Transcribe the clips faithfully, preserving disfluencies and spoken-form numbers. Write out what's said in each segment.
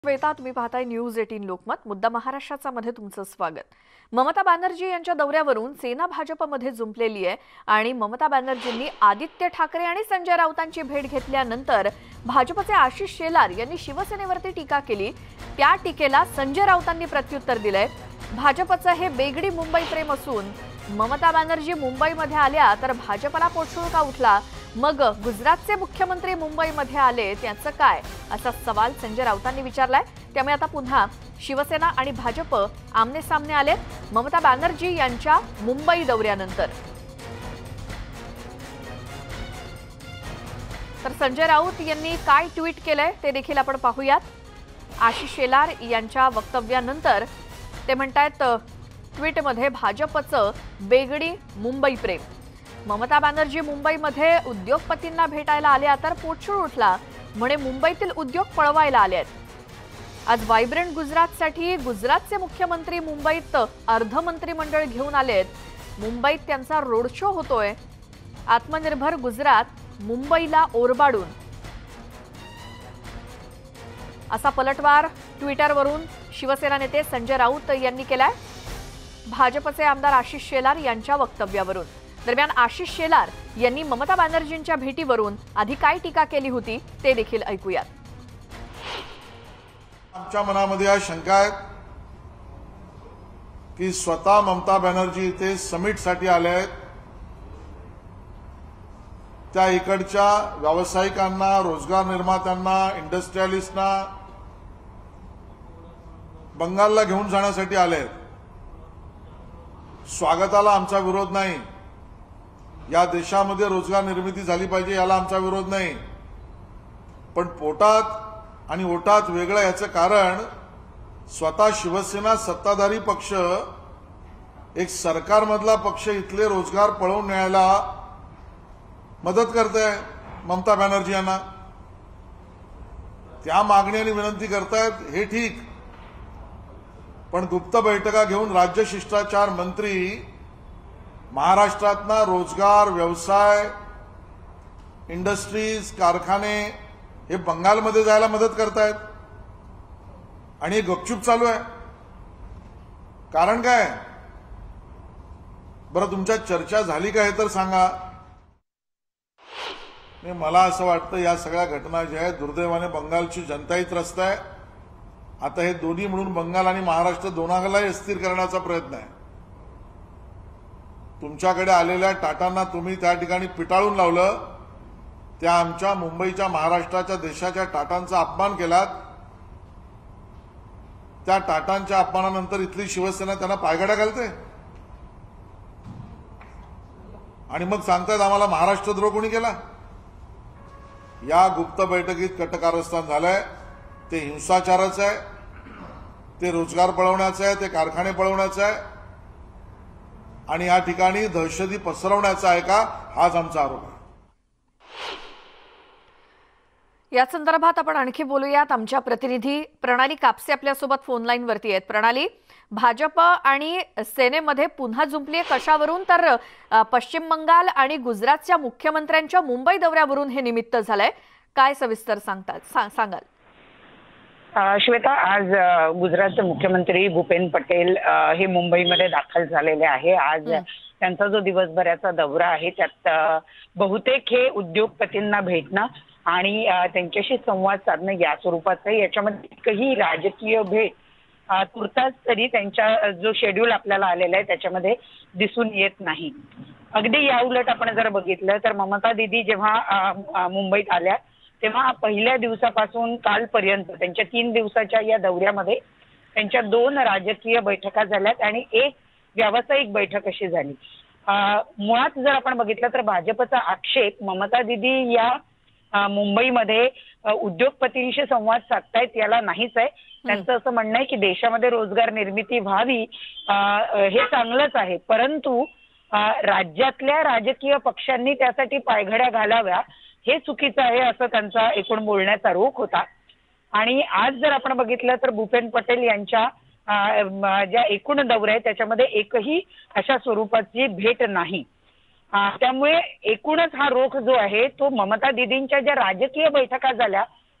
श्वेता, तुम्ही पाहताय न्यूज अठरा लोकमत. मुद्दा महाराष्ट्राचा मध्ये तुमचं स्वागत. ममता बॅनर्जी यांच्या दौऱ्यावरून सेना भाजपमध्ये जुंपलेली आहे आणि ममता बॅनर्जींनी आदित्य ठाकरे आणि संजय राऊतांची भेट घेतल्यानंतर भाजपचे आशिष शेलार यांनी शिवसेनेवरती टीका केली. त्या टीकेला संजय राऊतांनी प्रत्युत्तर दिलंय. भाजपचं हे बेगडी मुंबई प्रेम असून ममता बॅनर्जी मुंबईमध्ये आल्या तर भाजपला पोटशूळ का उठला, मग गुजरातचे मुख्यमंत्री मुंबईमध्ये आले त्याचं काय, असा सवाल संजय राऊतांनी विचारलाय. त्यामुळे आता पुन्हा शिवसेना आणि भाजप आमने सामने आलेत ममता बॅनर्जी यांच्या मुंबई दौऱ्यानंतर. तर संजय राऊत यांनी काय ट्विट केलंय ते देखील आपण पाहूयात. आशिष शेलार यांच्या वक्तव्यानंतर ते म्हणतायत ट्विटमध्ये, भाजपचं बेगडी मुंबई प्रेम. ममता बॅनर्जी मुंबईमध्ये उद्योगपतींना भेटायला आल्या तर पोटशूळ उठला, म्हणे मुंबईतील उद्योग पळवायला आलेत. आज व्हायब्रंट गुजरातसाठी गुजरातचे मुख्यमंत्री मुंबईत अर्धमंत्रिमंडळ घेऊन आलेत. मुंबईत त्यांचा रोड शो होतोय. आत्मनिर्भर गुजरात मुंबईला ओरबाडून, असा पलटवार ट्विटरवरून शिवसेना नेते संजय राऊत यांनी केलाय भाजपचे आमदार आशिष शेलार यांच्या वक्तव्यावरून. दरम्यान आशिष शेलार यांनी ममता बॅनर्जींच्या भेटीवरून आधी काय टीका केली होती ते देखील ऐकूयात. आमच्या मनामध्ये या शंका आहेत की स्वतः ममता बॅनर्जी इथे समिटसाठी आल्या आहेत. त्या इकडच्या व्यावसायिकांना, रोजगार निर्मात्यांना, इंडस्ट्रियलिस्टना बंगालला घेऊन जाण्यासाठी आले आहेत. स्वागताला आमचा विरोध नाही. या देशामध्ये रोजगार निर्मिती झाली पाहिजे याला आमचा विरोध नाही. पण पोटात आणि ओटात वेगळं याचं कारण स्वतः शिवसेना सत्ताधारी पक्ष, एक सरकारमधला पक्ष इथले रोजगार पळवून न्यायला मदत करते ममता बॅनर्जी यांना. त्या मागणी आणि विनंती करतायत हे ठीक, पण गुप्त बैठका घेऊन राज्य शिष्टाचार मंत्री महाराष्ट्रातना रोजगार, व्यवसाय, इंडस्ट्रीज, कारखाने हे बंगालमध्ये जायला मदत करतायत आणि हे गपचूप चालू आहे. कारण काय? बरं, तुमच्या चर्चा झाली का हे तर सांगा. मला असं वाटतं या सगळ्या घटना ज्या आहेत, दुर्दैवाने बंगालची जनताही त्रस्त आहे. आता हे दोन्ही मिळून बंगाल आणि महाराष्ट्र दोनालाही अस्थिर करण्याचा प्रयत्न आहे. तुमच्याकडे आलेल्या टाटांना तुम्ही त्या ठिकाणी पिटाळून लावलं. त्या आमच्या मुंबईच्या, महाराष्ट्राच्या, देशाच्या टाटांचा अपमान केलात. त्या टाटांच्या अपमानानंतर इथली शिवसेना त्यांना पायघड्या घालते आणि मग सांगतायत आम्हाला महाराष्ट्रद्रोह कोणी केला. या गुप्त बैठकीत कटकारस्थान झालंय. ते हिंसाचारच आहे, ते रोजगार पळवण्याचं आहे, ते कारखाने पळवण्याचं आहे आणि या ठिकाणी दहशती पसरवण्याचा आहे का, हाच आमचा आरोप आहे. या संदर्भात आपण आणखी बोलूयात. आमच्या प्रतिनिधी प्रणाली कापसे आपल्यासोबत फोन लाईन वरती आहेत. प्रणाली, भाजप आणि सेनेमध्ये पुन्हा जुंपली कशावरून? तर पश्चिम बंगाल आणि गुजरातच्या मुख्यमंत्र्यांच्या मुंबई दौऱ्यावरून हे निमित्त झालंय. काय सविस्तर सांगतात सांगाल? श्वेता, आज गुजरातचे मुख्यमंत्री भूपेन पटेल हे मुंबईमध्ये दाखल झालेले आहे. आज त्यांचा जो दिवसभराचा दौरा आहे त्यात बहुतेक हे उद्योगपतींना भेटणं आणि त्यांच्याशी संवाद साधणं या स्वरूपाचं आहे. याच्यामध्ये एकही राजकीय भेट तुर्तास तरी त्यांच्या जो शेड्यूल आपल्याला आलेला आहे त्याच्यामध्ये दिसून येत नाही. अगदी या उलट आपण जर बघितलं तर ममता दीदी जेव्हा मुंबईत आल्या तेव्हा पहिल्या दिवसापासून कालपर्यंत त्यांच्या तीन दिवसाच्या या दौऱ्यामध्ये त्यांच्या दोन राजकीय बैठका झाल्यात आणि एक व्यावसायिक बैठक अशी झाली. मुळात जर आपण बघितलं तर भाजपचा आक्षेप ममता दीदी या मुंबईमध्ये उद्योगपतींशी संवाद साधतायत याला नाहीच आहे. त्यांचं असं म्हणणं आहे की देशामध्ये रोजगार निर्मिती व्हावी हे चांगलंच आहे, परंतु राज्यातल्या राजकीय पक्षांनी त्यासाठी पायघड्या घालाव्या हे चुकीचं आहे, असं त्यांचा एकूण बोलण्याचा रोख होता. आणि आज जर आपण बघितलं तर भूपेन पटेल यांच्या ज्या एकूण दौऱ्या आहेत त्याच्यामध्ये एकही अशा स्वरूपाची भेट नाही. त्यामुळे एकूणच हा रोख जो आहे तो ममता दीदींच्या ज्या राजकीय बैठका झाल्या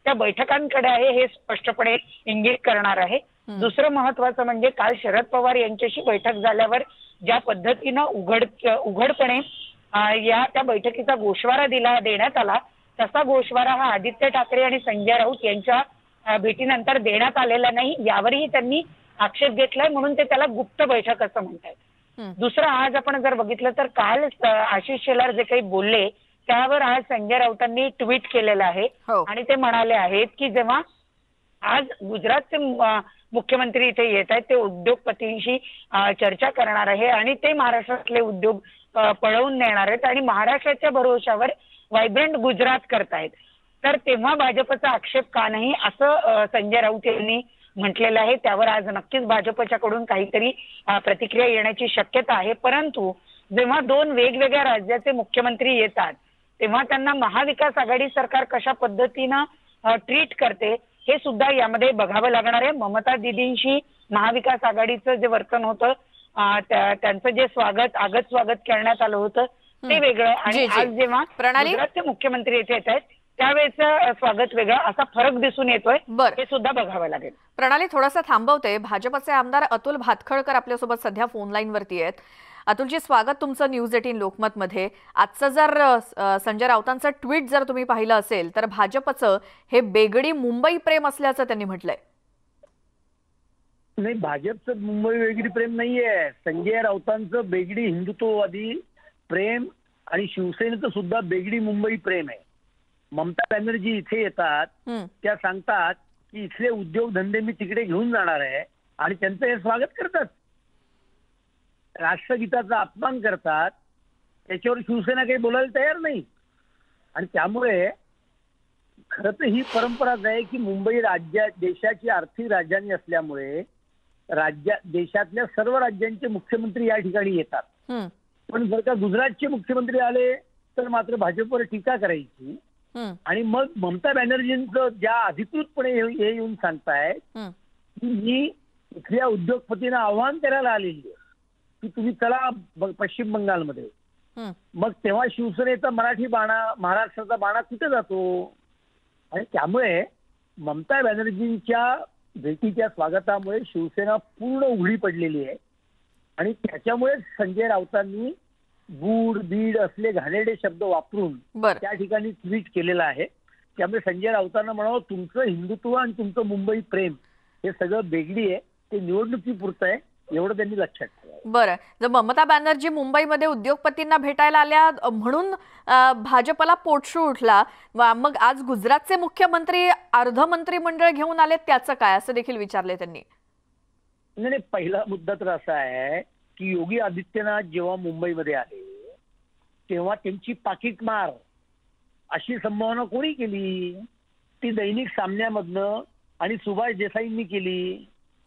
त्या बैठकांकडे आहे हे स्पष्टपणे इंगित करणार आहे. दुसरं महत्वाचं म्हणजे काल शरद पवार यांच्याशी बैठक झाल्यावर ज्या पद्धतीनं उघड उघडपणे या त्या बैठकीचा गोषवारा दिला देण्यात आला, तसा गोषवारा हा आदित्य ठाकरे आणि संजय राऊत यांच्या भेटीनंतर देण्यात आलेला नाही, यावरही त्यांनी आक्षेप घेतलाय. म्हणून ते त्याला गुप्त बैठक असं म्हणतात. दुसरं, आज आपण जर बघितलं तर काल आशिष शेलार जे काही बोलले त्यावर आज संजय राऊतांनी ट्विट केलेलं आहे आणि ते म्हणाले आहेत की जेव्हा आज गुजरातचे मुख्यमंत्री इथे येत आहेत ते उद्योगपतींशी चर्चा करणार आहे आणि ते महाराष्ट्रातले उद्योग पळवून नेणार आहेत आणि महाराष्ट्राच्या भरोशावर व्हायब्रंट गुजरात करतायत, तर तेव्हा भाजपचा आक्षेप का नाही असं संजय राऊत यांनी म्हटलेलं आहे. त्यावर आज नक्कीच भाजपच्याकडून काहीतरी प्रतिक्रिया येण्याची शक्यता आहे. परंतु जेव्हा दोन वेगवेगळ्या राज्याचे मुख्यमंत्री येतात तेव्हा त्यांना महाविकास आघाडी सरकार कशा पद्धतीनं ट्रीट करते हे सुद्धा यामध्ये बघावं लागणार आहे. ममता दीदींशी महाविकास आघाडीचं जे वर्तन होतं, त्यांचं जे स्वागत आगत स्वागत करण्यात आलं होतं ते वेगळं आणि आज जेव्हा गुजरातचे मुख्यमंत्री येथे येत आहेत त्यावेळेचं स्वागत वेगळं, असा फरक दिसून येतोय. हे सुद्धा बघावं लागेल. प्रणाली, थोडंसं थांबवते. भाजपचे आमदार अतुल भातखळकर आपल्यासोबत सध्या फोन लाईन वरती आहेत. अतुलजी, स्वागत तुमचं न्यूज एटीन लोकमत मध्ये. आजचं जर संजय राऊतांचं ट्विट जर तुम्ही पाहिलं असेल तर भाजपचं हे बेगडी मुंबई प्रेम असल्याचं त्यांनी म्हटलंय. नाही, भाजपचं मुंबई वेगळी प्रेम नाहीये. संजय राऊतांचं बेगडी हिंदुत्ववादी प्रेम आणि शिवसेनेचं सुद्धा बेगडी मुंबई प्रेम आहे. ममता बॅनर्जी इथे येतात त्या सांगतात की इथले उद्योगधंदे मी तिकडे घेऊन जाणार आहे आणि त्यांचं हे स्वागत करतात, राष्ट्रगीताचा अपमान करतात, त्याच्यावर शिवसेना काही बोलायला तयार नाही. आणि त्यामुळे खरं तर ही परंपराच आहे की मुंबई राज्या देशाची आर्थिक राजधानी असल्यामुळे राज्या देशातल्या सर्व राज्यांचे मुख्यमंत्री या ठिकाणी येतात. पण जर का गुजरातचे मुख्यमंत्री आले तर मात्र भाजपवर टीका करायची आणि मग ममता बॅनर्जींचं ज्या अधिकृतपणे हे येऊन सांगतायत की मी इथल्या उद्योगपतींना आव्हान करायला आलेली आहे की तुम्ही चला पश्चिम बंगालमध्ये, मग तेव्हा शिवसेनेचा मराठी बाणा महाराष्ट्राचा बाणा कुठे जातो? आणि त्यामुळे ममता बॅनर्जींच्या भेटीच्या स्वागतामुळे शिवसेना पूर्ण उघडी पडलेली आहे आणि त्याच्यामुळे संजय राऊतांनी बूड बीड असले घाणेरडे शब्द वापरून त्या ठिकाणी ट्विट केलेलं आहे. त्यामुळे संजय राऊतांना म्हणावं तुमचं हिंदुत्व आणि तुमचं मुंबई प्रेम हे सगळं बेगडी आहे, ते निवडणुकीपुरतं आहे, एवढं त्यांनी लक्षात ठेवावं. बरं, जर ममता बॅनर्जी मुंबईमध्ये उद्योगपतींना भेटायला आल्या म्हणून भाजपला पोटशू उठला, मग आज गुजरातचे मुख्यमंत्री अर्ध मंत्रिमंडळ घेऊन आले त्याचं काय असं देखील विचारले त्यांनी. नाही, पहिला मुद्दा तर असा आहे की योगी आदित्यनाथ जेव्हा मुंबईमध्ये आले तेव्हा त्यांची पाकिटमार अशी संभावना कोणी केली? ती दैनिक सामन्यामधनं आणि सुभाष देसाईंनी केली.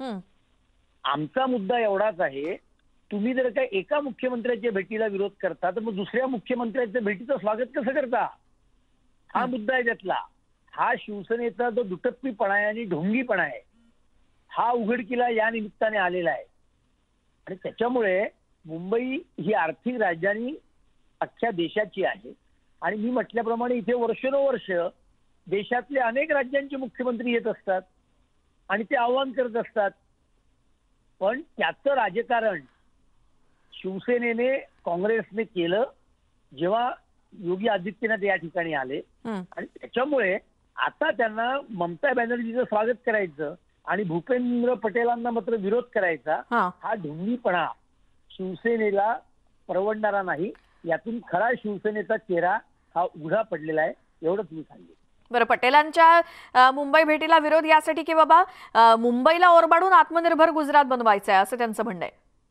आमचा मुद्दा एवढाच आहे, तुम्ही जर का एका मुख्यमंत्र्याच्या भेटीला विरोध करता तर मग दुसऱ्या मुख्यमंत्र्याच्या भेटीचं स्वागत कसं करता? हा मुद्दा आहे त्यातला. हा शिवसेनेचा जो दुटप्पीपणा आहे आणि ढोंगीपणा आहे हा उघडकीला या निमित्ताने आलेला आहे. आणि त्याच्यामुळे मुंबई ही आर्थिक राजधानी अख्ख्या देशाची आहे आणि मी म्हटल्याप्रमाणे इथे वर्षानुवर्ष देशातले अनेक राज्यांचे मुख्यमंत्री येत असतात आणि ते आव्हान करत असतात. पण त्याचं राजकारण शिवसेनेने काँग्रेसने केलं जेव्हा योगी आदित्यनाथ या ठिकाणी आले आणि त्याच्यामुळे आता त्यांना ममता बॅनर्जीचं स्वागत करायचं आणि भूपेंद्र पटेलांना मात्र विरोध करायचा हा ढोंगीपणा शिवसेनेला परवडणारा नाही. यातून खरा शिवसेनेचा चेहरा हा उघडा पडलेला आहे, एवढंच मी सांगेन. बरं, पटेलांच्या मुंबई भेटीला विरोध यासाठी की बाबा मुंबईला ओरबाडून आत्मनिर्भर गुजरात बनवायचं आहे असं त्यांचं म्हणणं आहे.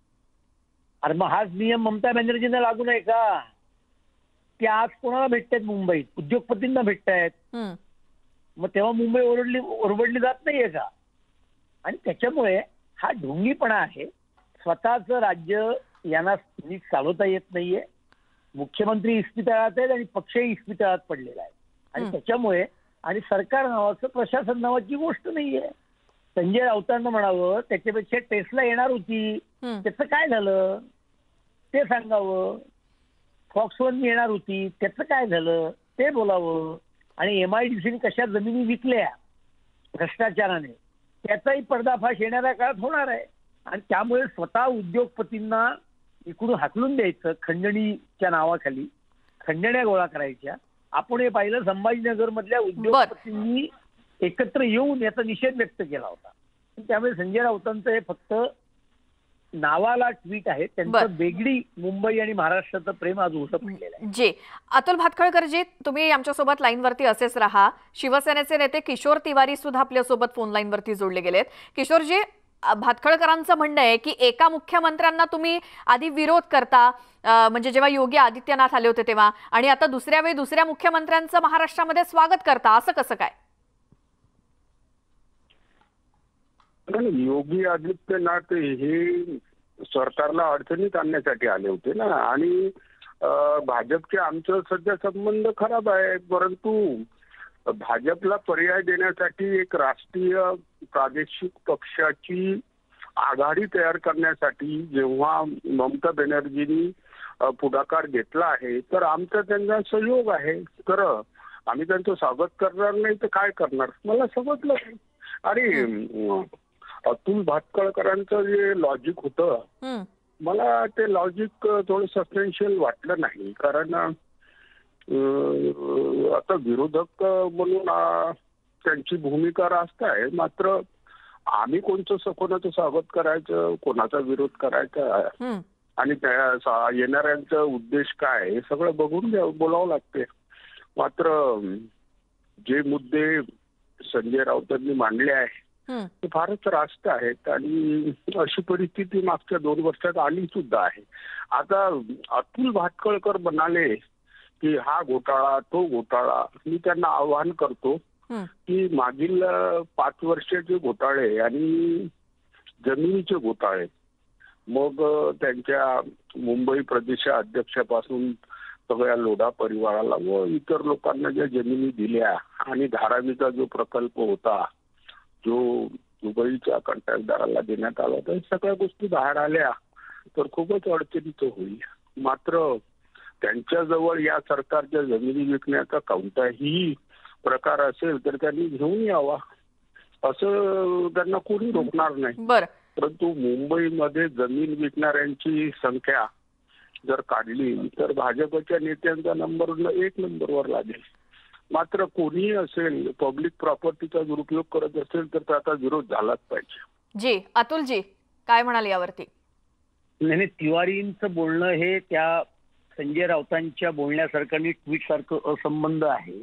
अरे मग हाच नियम ममता बॅनर्जींना लागू नये का? ते आज कोणाला भेटतायत मुंबईत? उद्योगपतींना भेटतायत. मग तेव्हा मुंबई ओरडली ओरबडली जात नाहीये का? आणि त्याच्यामुळे हा ढोंगीपणा आहे. स्वतःचं राज्य यांना नीट चालवता येत नाहीये. मुख्यमंत्री इस्पितळात आहेत आणि पक्षही इस्पितळात पडलेला आहे आणि त्याच्यामुळे आणि सरकार नावाचं प्रशासन नावाची गोष्ट नाहीये. संजय राऊतांना म्हणावं त्याच्यापेक्षा टेस्ला येणार होती, त्याचं काय झालं ते सांगावं. फॉक्सवन येणार होती, त्याचं काय झालं ते बोलावं. आणि एमआयडीसीने कशा जमिनी विकल्या भ्रष्टाचाराने, त्याचाही पर्दाफाश येणाऱ्या काळात होणार आहे. आणि त्यामुळे स्वतः उद्योगपतींना इकडून हाकलून द्यायचं खंडणीच्या नावाखाली, खंडण्या गोळा करायच्या. आपण हे पाहिलं संभाजीनगर मधल्या उद्योगपतींनी एकत्र येऊन याचा निषेध व्यक्त केला होता. त्यामुळे संजय राऊतांचं हे फक्त नावाला ट्विट आहे, त्यांचं वेगळी मुंबई आणि महाराष्ट्राचं प्रेम आज उघड पडलेलं आहे. जी अतुल भातखळकर जी, तुम्ही आमच्यासोबत लाईनवरती असेच राहा. शिवसेनेचे नेते किशोर तिवारी सुद्धा आपल्यासोबत फोन लाईनवरती जोडले गेलेत. किशोरजी, भातखळकरांचं म्हणणं आहे की एका मुख्यमंत्र्यांना तुम्ही आधी विरोध करता, म्हणजे जेव्हा योगी आदित्यनाथ आले होते तेव्हा, आणि आता दुसऱ्या वेळी दुसऱ्या मुख्यमंत्र्यांचं महाराष्ट्रामध्ये स्वागत करता, असं कसं काय? योगी आदित्यनाथ हे सरकारला अडचणीत आणण्यासाठी आले होते ना, आणि भाजपचे आमचं सध्या संबंध खराब आहे, परंतु भाजपला पर्याय देण्यासाठी एक राष्ट्रीय प्रादेशिक पक्षाची आघाडी तयार करण्यासाठी जेव्हा ममता बॅनर्जींनी पुढाकार घेतला आहे, तर आमचा त्यांचा सहयोग आहे. तर आम्ही त्यांचं स्वागत करणार नाही तर काय करणार, मला समजलं. आणि अतुल भातखळकरांचं जे लॉजिक होतं, मला ते लॉजिक थोडं सस्पेन्शियल वाटलं नाही. कारण आता विरोधक म्हणून त्यांची भूमिका रास्त आहे, मात्र आम्ही कोणतं कोणाचं स्वागत करायचं, कोणाचा विरोध करायचा आणि त्या येणाऱ्यांचा उद्देश काय हे सगळं बघून बोलावं लागते. मात्र जे मुद्दे संजय राऊतांनी मांडले आहे ते फारच रास्त आहेत, आणि अशी परिस्थिती मागच्या दोन वर्षात आली सुद्धा आहे. आता अतुल भातखळकर म्हणाले की हा घोटाळा तो घोटाळा, मी त्यांना आवाहन करतो की मागील पाच वर्षाचे घोटाळे आणि जमिनीचे घोटाळे, मग त्यांच्या मुंबई प्रदेशाध्यक्षापासून सगळ्या लोढा परिवाराला व इतर लोकांना ज्या जमिनी दिल्या, आणि धारावीचा जो प्रकल्प होता जो दुबईच्या कंत्राटदाराला देण्यात आला होता, सगळ्या गोष्टी बाहेर आल्या तर खूपच अडचणीचं होईल. मात्र त्यांच्याजवळ या सरकारच्या जमिनी विकण्याचा कोणताही प्रकार असेल तर त्यांनी घेऊन यावा, असं त्यांना कोणी रोखणार नाही. परंतु मुंबईमध्ये जमीन विकणाऱ्यांची संख्या जर काढली तर भाजपच्या नेत्यांचा नंबर एक नंबरवर लागेल. मात्र कोणी असेल पब्लिक प्रॉपर्टीचा दुरुपयोग करत असेल तर त्याचा विरोध झालाच पाहिजे. जी अतुलजी काय म्हणाले यावरती? नाही, तिवारींचं बोलणं हे त्या संजय राऊतांच्या बोलण्यासारखं आणि ट्विट सारखं असंबंध आहे.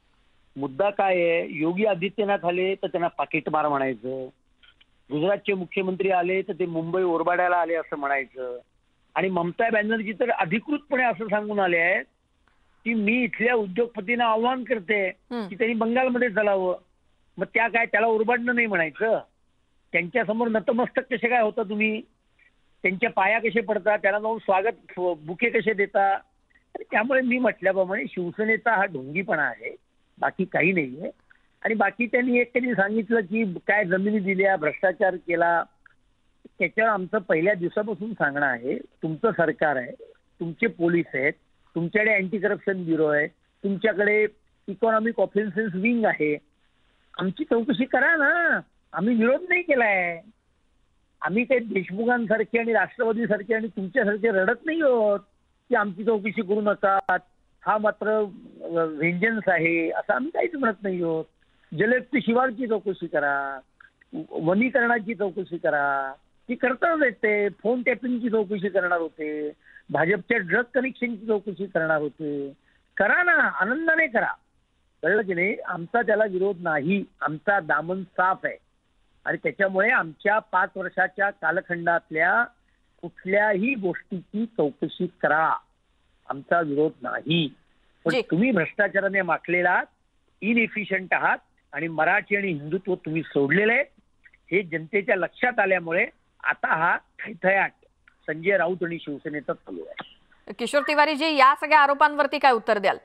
मुद्दा काय आहे, योगी आदित्यनाथ आले तर त्यांना पाकिटमार म्हणायचं, गुजरातचे मुख्यमंत्री आले तर ते मुंबई ओरबाड्याला आले असं म्हणायचं, आणि ममता बॅनर्जी तर अधिकृतपणे असं सांगून आले आहेत की मी इथल्या उद्योगपतींना आव्हान करते की त्यांनी बंगालमध्ये चालावं. मग त्या काय त्याला ओरबाडणं नाही म्हणायचं? त्यांच्यासमोर नतमस्तक कसे काय होता तुम्ही, त्यांच्या पाया कसे पडता, त्याला जाऊन स्वागत बुके कसे देता? त्यामुळे मी म्हटल्याप्रमाणे शिवसेनेचा हा ढोंगीपणा आहे, बाकी काही नाहीये. आणि बाकी त्यांनी एक कधी सांगितलं की काय जमिनी दिल्या, भ्रष्टाचार केला, त्याच्यावर आमचं पहिल्या दिवसापासून सांगणं आहे, तुमचं सरकार आहे, तुमचे पोलीस आहेत, तुमच्याकडे अँटी करप्शन ब्युरो आहे, तुमच्याकडे इकॉनॉमिक ऑफेन्सेस विंग आहे, आमची चौकशी करा ना. आम्ही विरोध नाही केलाय, आम्ही काही देशमुखांसारखे आणि राष्ट्रवादीसारखे आणि तुमच्यासारखे रडत नाही आहोत की आमची चौकशी करू नका, हा मात्र व्हेंजन्स आहे असं आम्ही काहीच म्हणत नाही आहोत. जलयुक्त शिवारची चौकशी करा, वनीकरणाची चौकशी करा, ती करताच येते. फोन टॅपिंगची चौकशी करणार होते, भाजपच्या ड्रग कनेक्शनची चौकशी करणार होते, करा ना, आनंदाने करा. कळलं की नाही? आमचा त्याला विरोध नाही, आमचा दामन साफ आहे. आणि त्याच्यामुळे आमच्या पाच वर्षाच्या कालखंडातल्या कुठल्याही गोष्टीची चौकशी करा, आमचा विरोध नाही. पण तुम्ही भ्रष्टाचाराने माखलेला इनएफिशियंट आहात आणि मराठी आणि हिंदुत्व तुम्ही सोडलेले आहेत, हे जनतेच्या लक्षात आल्यामुळे आता हा थैथयाट संजय राऊत आणि शिवसेनेचा चालू आहे. किशोर तिवारीजी, या सगळ्या आरोपांवरती काय उत्तर द्याल?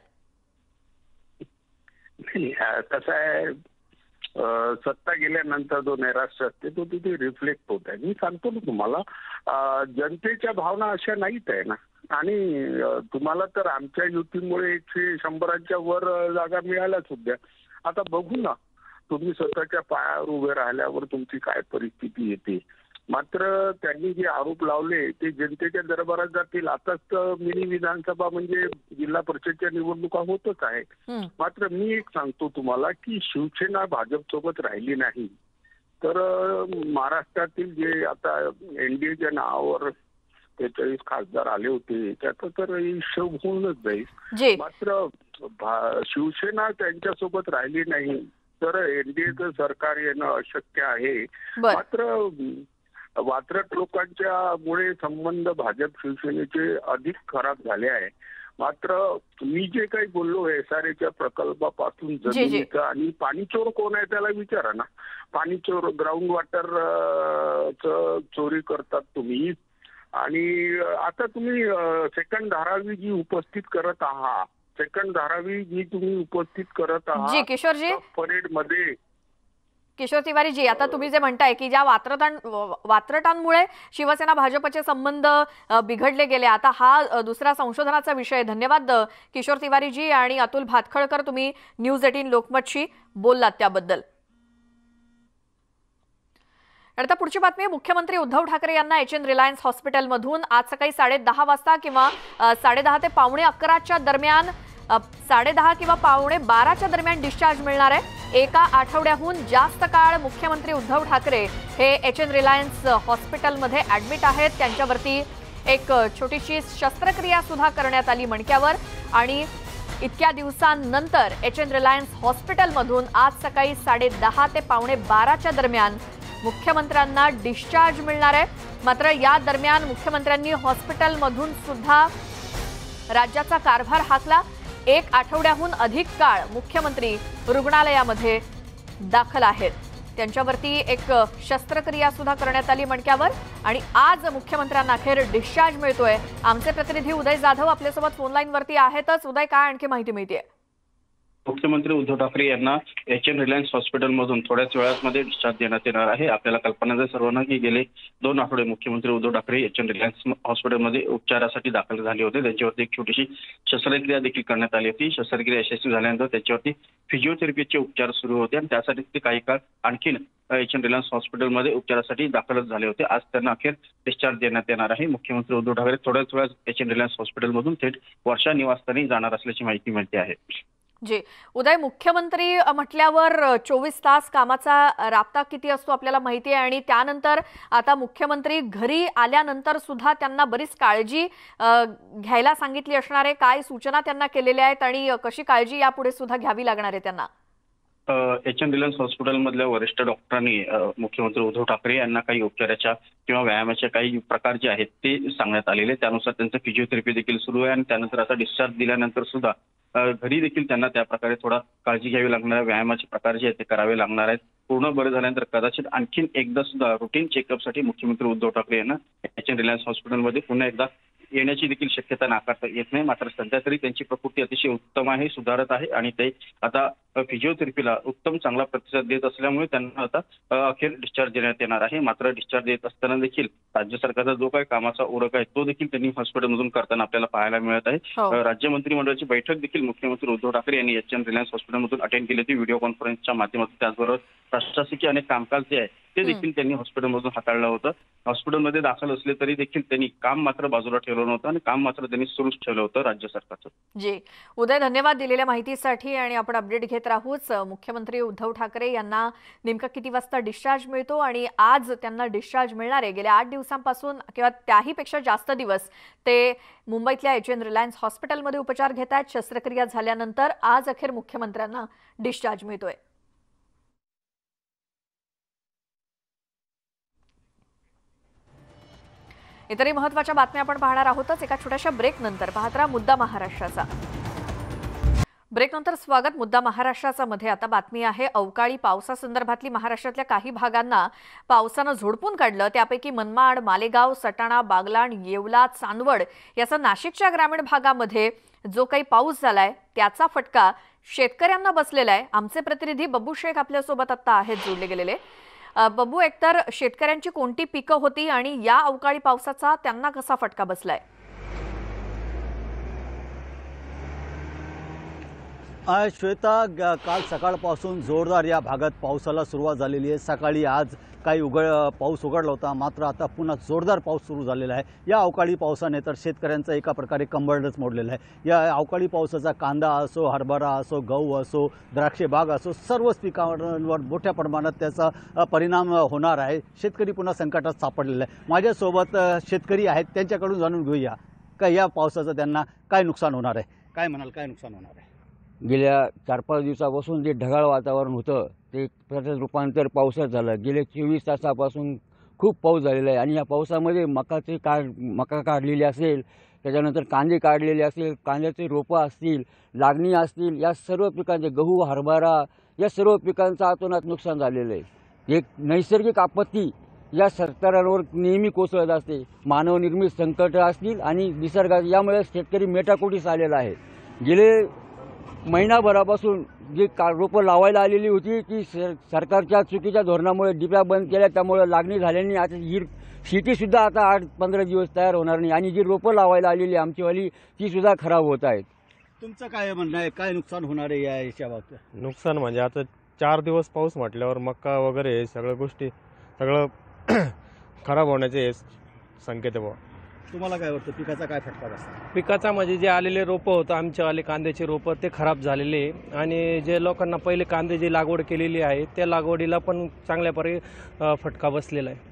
कसं आहे, सत्ता गेल्यानंतर जो नैराश्य असते तो तिथे रिफ्लेक्ट होत आहे. मी सांगतो ना तुम्हाला, जनतेच्या भावना अशा नाहीत आहे ना. आणि अ, तुम्हाला तर आमच्या युतीमुळे एकशे शंभराच्या वर अ, जागा मिळाल्याच होत्या. आता बघू ना, तुम्ही स्वतःच्या पायावर उभे राहिल्यावर तुमची काय परिस्थिती येते. मात्र त्यांनी जे आरोप लावले ते जनतेच्या दरबारात जातील. आताच तर मिनी विधानसभा म्हणजे जिल्हा परिषदच्या निवडणुका होतच आहे. हं. मात्र मी एक सांगतो तुम्हाला की शिवसेना भाजप सोबत राहिली नाही तर अ, महाराष्ट्रातील जे आता एनडीएच्या नावावर त्रेचाळीस खासदार आले होते त्याचा तर हिशोब होऊनच जाईल. जी मात्र भा- शिवसेना त्यांच्यासोबत राहिली नाही तर एनडीएचं सरकार येणं अशक्य आहे. बर मात्र अं, वात्रट लोकांच्या मुळे संबंध भाजप शिवसेनेचे अधिक खराब झाले आहे. मात्र मी जे काही बोललो एस आर एच्या प्रकल्पापासून जी, जी. जमिनीचं आणि पाणी चोर कोण आहे त्याला विचारा ना. पाणी चोर ग्राउंड वॉटर च चोरी करतात तुम्ही. आणि अ, आता तुम्ही सेकंड धारावी जी उपस्थित करत आहात सेकंड धारावी जी तुम्ही उपस्थित करत जी आहात किशोरजी परेड मध्ये किशोर तिवारी जी आता तुम्ही जे म्हणताय की ज्या वात्रटां वात्रटांमुळे शिवसेना भाजपचे संबंध अ, बिघडले गेले, आता हा अ, दुसरा संशोधनाचा विषय आहे. धन्यवाद अ, किशोर तिवारी जी आणि अतुल भातखळकर, तुम्ही न्यूज एटीन लोकमतशी बोललात त्याबद्दल. आता पुढची बातमी आहे. मुख्यमंत्री उद्धव ठाकरे यांना एच एन रिलायन्स हॉस्पिटलमधून आज सकाळी साडे दहा वाजता किंवा अ, साडे दहा ते पावणे अकराच्या दरम्यान अ, साडे दहा किंवा पावणे बाराच्या दरम्यान डिस्चार्ज मिळणार आहे. एका आठवड्याहून जास्त काळ मुख्यमंत्री उद्धव ठाकरे हे एच एन रिलायन्स हॉस्पिटलमध्ये ऍडमिट आहेत. त्यांच्यावरती एक छोटीशी शस्त्रक्रिया सुद्धा करण्यात आली मणक्यावर आणि इतक्या दिवसांनंतर एच एन रिलायन्स हॉस्पिटलमधून आज सकाळी साडे दहा ते पावणे बाराच्या दरम्यान मुख्यमंत्र्यांना डिस्चार्ज मिळणार आहे. मात्र या दरम्यान मुख्यमंत्र्यांनी हॉस्पिटलमधून सुद्धा राज्याचा कारभार हाकला. एक आठवड्याहून अधिक काळ मुख्यमंत्री रुग्णालयामध्ये दाखल आहेत. त्यांच्यावरती एक शस्त्रक्रिया सुद्धा करण्यात आली मणक्यावर आणि आज मुख्यमंत्र्यांना अखेर डिस्चार्ज मिळतोय. आमचे प्रतिनिधी उदय जाधव आपल्यासोबत फोन लाईन वरती आहेतच. उदय, काय आणखी माहिती मिळतेय? मुख्यमंत्री उद्धव ठाकरे यांना एच एन रिलायन्स हॉस्पिटलमधून थोड्याच वेळामध्ये डिस्चार्ज देण्यात येणार आहे. आपल्याला कल्पना आहे सर्वांना की गेले दोन आठवडे मुख्यमंत्री Uddhav Thackeray H N Reliance हॉस्पिटलमध्ये उपचारासाठी दाखल झाले होते. त्यांच्यावरती एक छोटीशी शस्त्रक्रिया देखील करण्यात आली होती. शस्त्रक्रिया यशस्वी झाल्यानंतर त्याच्यावरती फिजिओथेरपीचे उपचार सुरू होते आणि त्यासाठी ते काही काळ आणखीन एच एन रिलायन्स हॉस्पिटलमध्ये उपचारासाठी दाखलच झाले होते. आज त्यांना अखेर डिस्चार्ज देण्यात येणार आहे. मुख्यमंत्री उद्धव ठाकरे थोड्याच वेळात एच एन रिलायन्स हॉस्पिटलमधून थेट वर्षा निवासस्थानी जाणार असल्याची माहिती मिळते आहे. जी उदय, मुख्यमंत्री म्हटल्यावर चोवीस तास कामाचा राबता किती असतो आपल्याला माहिती आहे आणि त्यानंतर आता मुख्यमंत्री घरी आल्यानंतर सुद्धा त्यांना बरीच काळजी घ्यायला सांगितली असणार आहे. काय सूचना त्यांना केलेल्या आहेत आणि कशी काळजी यापुढे सुद्धा घ्यावी लागणार आहे त्यांना? एच एन रिलायन्स हॉस्पिटलमधल्या वरिष्ठ डॉक्टरांनी मुख्यमंत्री उद्धव ठाकरे यांना काही उपचाराच्या किंवा व्यायामाच्या काही प्रकार जे आहेत ते सांगण्यात आलेले. त्यानुसार त्यांचं फिजिओथेरपी देखील सुरू आहे आणि त्यानंतर आता डिस्चार्ज दिल्यानंतर सुद्धा घरी देखील त्यांना त्या प्रकारे थोडा काळजी घ्यावी लागणार आहे. व्यायामाचे प्रकार जे आहेत ते करावे लागणार आहेत. पूर्ण बरे झाल्यानंतर कदाचित आणखीन एकदा सुद्धा रुटीन चेकअपसाठी मुख्यमंत्री उद्धव ठाकरे यांना एच एन रिलायन्स हॉस्पिटलमध्ये पुन्हा एकदा येण्याची देखील शक्यता नाकारता येत नाही. मात्र सध्या तरी त्यांची प्रकृती अतिशय उत्तम आहे, सुधारत आहे आणि ते आता फिजिओथेरपीला उत्तम चांगला प्रतिसाद देत असल्यामुळे त्यांना आता अखेर डिस्चार्ज देण्यात येणार आहे. मात्र डिस्चार्ज देत असताना देखील राज्य सरकारचा जो काही कामाचा ओरख आहे तो देखील त्यांनी हॉस्पिटलमधून करताना आपल्याला पाहायला मिळत आहे. राज्य मंत्रिमंडळाची बैठक देखील मुख्यमंत्री उद्धव ठाकरे यांनी एच एन रिलायन्स हॉस्पिटलमधून अटेंड केली होती व्हिडिओ कॉन्फरन्सच्या माध्यमातून. त्याचबरोबर प्रशासकीय अनेक कामकाज जे आहे ते देखील त्यांनी हॉस्पिटलमधून हाताळलं होतं. हॉस्पिटलमध्ये दाखल असले तरी देखील त्यांनी काम मात्र बाजूला ठेवलं नव्हतं आणि काम मात्र त्यांनी सुरूच ठेवलं होतं राज्य सरकारचं. जी उदय, धन्यवाद दिलेल्या माहितीसाठी आणि आपण अपडेट घेत राहूच. मुख्यमंत्री उद्धव ठाकरे यांना नेमका किती वाजता डिस्चार्ज मिळतो आणि आज त्यांना डिस्चार्ज मिळणार आहे. गेल्या आठ दिवसांपासून किंवा त्याही पेक्षा जास्त दिवस ते मुंबईतल्या एच एन रिलायन्स हॉस्पिटलमध्ये उपचार घेत आहेत. शस्त्रक्रिया झाल्यानंतर आज अखेर मुख्यमंत्र्यांना डिस्चार्ज मिळतोय. इतरही महत्त्वाच्या बातम्या आपण पाहणार आहोतच एका छोट्याशा ब्रेक नंतर. पाहत राहा मुद्दा महाराष्ट्राचा. ब्रेक नंतर स्वागत. मुद्दा महाराष्ट्राचा मध्ये आता बातमी आहे अवकाळी पावसासंदर्भातली. महाराष्ट्रातल्या काही भागांना पावसानं झोडपून काढलं. त्यापैकी मनमाड, मालेगाव, सटाणा, बागलाण, येवला, चांदवड याचा नाशिकच्या ग्रामीण भागामध्ये जो काही पाऊस झालाय त्याचा फटका शेतकऱ्यांना बसलेला आहे. आमचे प्रतिनिधी बब्बू शेख आपल्यासोबत आता आहेत जोडले गेलेले. बब्बू, एकतर शेतकऱ्यांची कोणती पिकं होती आणि या अवकाळी पावसाचा त्यांना कसा फटका बसलाय? आज श्वेता, ग- काल सकाळपासून जोरदार या भागात पावसाला सुरुवात झालेली आहे। सकाळी आज काही उघड पाऊस उघडला होता, मात्र आता पुन्हा जोरदार पाऊस सुरू झालेला आहे। या अवकाळी पावसाने तर शेतकऱ्यांचा एका प्रकारे कंबरडच मोडलेला आहे। या अवकाळी पावसाचा कांदा असो, हरभरा असो, गहू असो, द्राक्षे बाग असो, सर्वच पिकांवर मोठ्या प्रमाणात त्याचा अ, परिणाम होणार आहे। शेतकरी पुन्हा संकटात सापडलेला आहे। माझ्यासोबत अ, शेतकरी आहेत, त्यांच्याकडून जाणून घेऊया का या पावसाचं त्यांना काय नुकसान होणार आहे। काय म्हणाल, काय नुकसान होणार आहे? गेल्या चार पाच दिवसापासून जे ढगाळ वातावरण होतं ते त्याचं रूपांतर पावसात झालं। गेल्या चोवीस तासापासून खूप पाऊस झालेला आहे आणि या पावसामध्ये मकाचे काढ मका काढलेली असेल, त्याच्यानंतर कांदे काढलेले असेल, कांद्याचे रोपं असतील, लागणी असतील, या सर्व पिकांचे गहू, हरभरा या सर्व पिकांचं अतोनात नुकसान झालेलं आहे। एक नैसर्गिक आपत्ती या शेतकऱ्यांवर नेहमी कोसळत असते। मानवनिर्मित संकट असतील आणि निसर्गात, यामुळे शेतकरी मेटाकुटीस आलेला आहे। गेले महिनाभरापासून जी का रोपं लावायला आलेली होती ती सर सरकारच्या चुकीच्या धोरणामुळे डिप्या बंद केल्या, त्यामुळे लागणी झाल्याने आता ही शेतीसुद्धा आता आठ पंधरा दिवस तयार होणार नाही आणि जी रोपं लावायला आलेली आमचीवाली तीसुद्धा खराब होत आहेत। तुमचं काय म्हणणं आहे, काय नुकसान होणार आहे या याच्या बाबतीत? नुकसान म्हणजे आता चार दिवस पाऊस म्हटल्यावर मक्का वगैरे सगळ्या गोष्टी सगळं खराब होण्याचे हे संकेत आहे बुवा। तुम्हाला काय वाटतं, पिकाचा काय फटका बसला? पिकाचा म्हणजे जे आलेले रोपं होतं आमच्यावाले कांद्याचे रोपं ते खराब झालेले आहे आणि जे लोकांना पहिले कांद्याची लागवड केलेली आहे त्या लागवडीला पण चांगल्या प्रकारे फटका बसलेला आहे।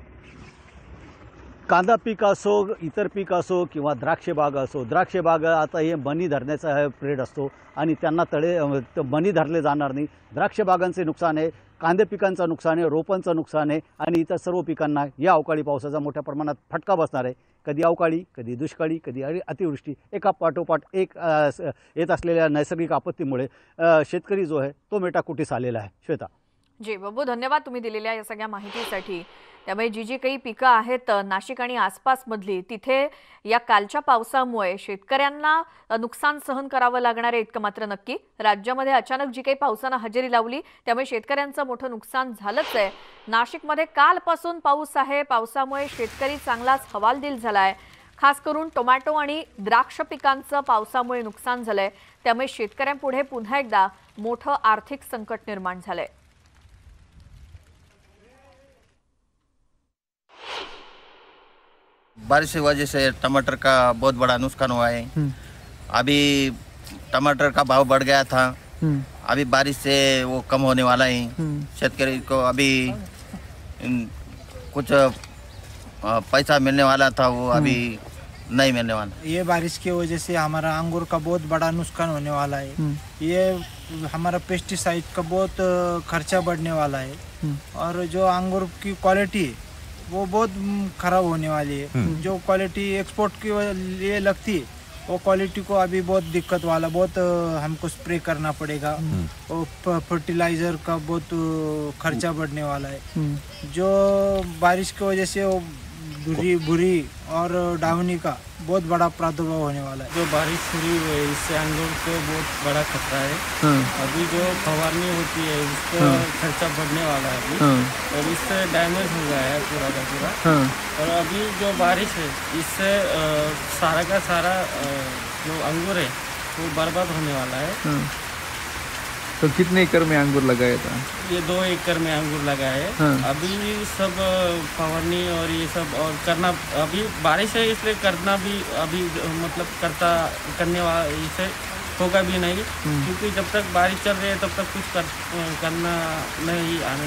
कांदा पीक असो, इतर पीक असो किंवा द्राक्ष बाग असो, द्राक्ष बाग आता हे मनी धरण्याचा हा पिरियड असतो आणि त्यांना तळे त- मनी धरले जाणार नाही। द्राक्ष बागांचे नुकसान आहे, कांदे पिकांचं नुकसान आहे, रोपांचं नुकसान आहे आणि इतर सर्व पिकांना या अवकाळी पावसाचा मोठ्या प्रमाणात फटका बसणार आहे। कधी अवकाळी, कधी दुष्काळी, कधी अति अतिवृष्टी, एका पाठोपाठ एक अ, स- येत असलेल्या नैसर्गिक आपत्तीमुळे अ, शेतकरी जो आहे तो मेटाकुटीस आलेला आहे। श्वेता, जी बाबू, धन्यवाद तुम्ही दिलेल्या या सगळ्या माहितीसाठी। त्यामुळे जी जी काही पिकं आहेत नाशिक आणि आसपासमधली, तिथे या कालच्या पावसामुळे शेतकऱ्यांना नुकसान सहन करावं लागणार आहे इतकं मात्र नक्की। राज्यामध्ये अचानक जी काही पावसानं हजेरी लावली त्यामुळे शेतकऱ्यांचं मोठं नुकसान झालंच आहे। नाशिकमध्ये कालपासून पाऊस आहे, पावसामुळे शेतकरी चांगलाच हवालदिल झालाय। खास करून टोमॅटो आणि द्राक्ष पिकांचं पावसामुळे नुकसान झालंय, त्यामुळे शेतकऱ्यांपुढे पुन्हा एकदा मोठं आर्थिक संकट निर्माण झालंय। बारिश की वजह से टमाटर का बहुत बड़ा नुकसान हुआ है। अभी टमाटर का भाव बढ़ गया था, अभी बारिश से वो कम होने वाला है। शेतकरी को अभी इन, कुछ अ, पैसा मिलने वाला था वो अभी नहीं मिलने वाला। ये बारिश की वजह से हमारा अंगूर का बहुत बड़ा नुकसान होने वाला है। ये हमारा पेस्टिसाइड का बहुत अ, खर्चा बढ़ने वाला है और जो अंगूर की क्वालिटी है वो बहुत खराब होने वाली है। जो क्वालिटी एक्सपोर्ट के लिए लगती है वो क्वालिटी को अभी बहुत दिक्कत वाला, बहुत अ, हमको स्प्रे करना पड़ेगा और फर्टिलाइजर का बहुत अ, खर्चा बढ़ने वाला है। जो बारिश की वजह से वो बुरी बुरी और डाउनी का बहुत बड़ा प्रादुर्भाव होने वाला है। जो बारिश शुरू हुई है इससे अंगूर को बहुत बड़ा खतरा है। अभी जो फवारनी होती है उसका खर्चा बढ़ने वाला है अभी, और इससे डैमेज हो गया है पूरा का पूरा। और अभी जो बारिश है इससे अ, सारा का सारा अ, जो अंगूर है वो बर्बाद होने वाला है। तो कितने एकड़ में अंगूर लगाया था? ये दो एकड़ में अंगूर लगा है। अभी सब फवारनी और ये सब और करना, अभी बारिश है इसलिए करना भी अभी मतलब करता करने वाला इसे होगा भी नहीं, क्योंकि जब तक बारिश चल रही है तब तक कुछ कर, करना नहीं आने।